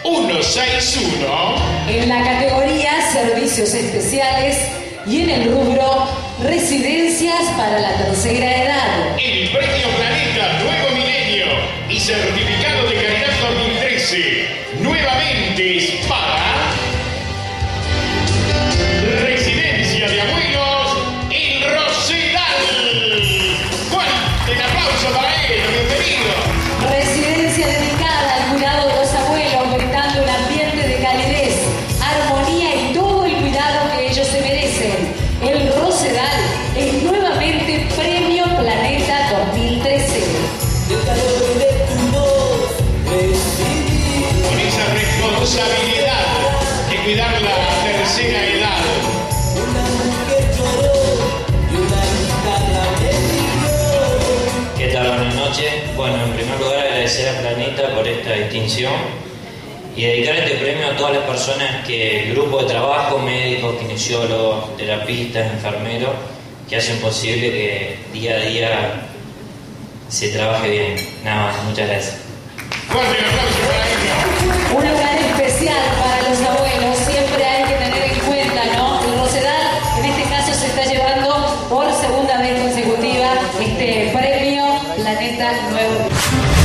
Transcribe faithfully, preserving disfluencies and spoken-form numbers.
uno seis uno. En la categoría Servicios Especiales y en el rubro Residencias para la Tercera Edad. El Premio Planeta Nuevo Milenio y Certificado de Calidad dos mil trece. Nuevamente es para Residencia de Abuelos El Rosedal. ¡Fuerte el aplauso para él! ¡Bienvenido! Residencia dedicada al cuidado de los abuelos, brindando un ambiente de calidez, armonía y todo el cuidado que ellos se merecen. El Rosedal es nuevamente Premio Planeta dos mil trece. Con esa responsabilidad de cuidar la tercera edad. ¿Qué tal? Buenas noches. Bueno, en primer lugar agradecer a Planeta por esta distinción y dedicar este premio a todas las personas que el grupo de trabajo, médicos, kinesiólogos, terapistas, enfermeros, que hacen posible que día a día se trabaje bien. Nada más, muchas gracias. Fuerte el aplauso para ella. Un lugar especial para los abuelos, siempre hay que tener en cuenta, ¿no? El Rosedal, en este caso, se está llevando por segunda vez consecutiva este Premio Planeta Nuevo.